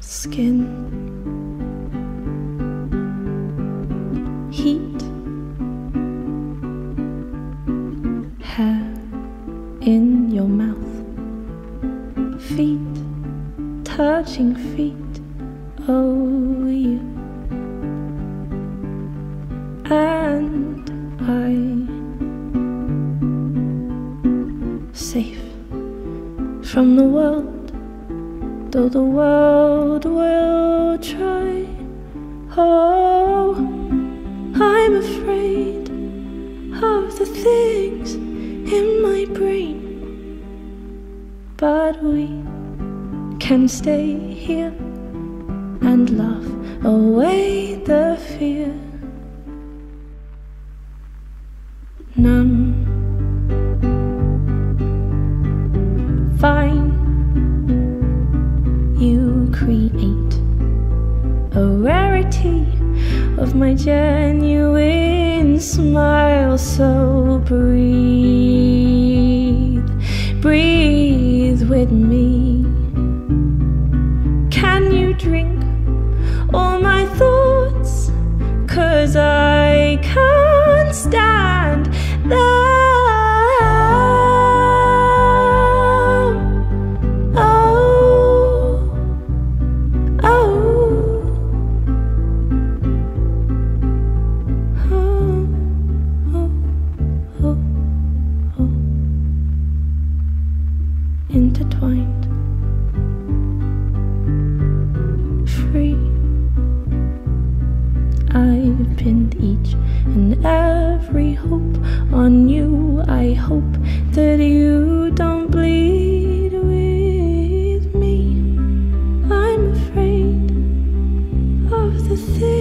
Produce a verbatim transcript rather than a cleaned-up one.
skin, heat, hair in your mouth, feet touching feet. Oh, you and I, safe from the world, though the world will try. Oh, I'm afraid of the things in my brain, but we can stay here and laugh away the fear. Numb, fine, you create a rarity of my genuine smile. So breathe, breathe with me. Can you drink all my thoughts? 'Cause I can't stand them. Oh, oh, oh, oh, oh, oh. Intertwined, free. I've pinned each and every hope on you. I hope that you don't bleed with me. I'm afraid of the things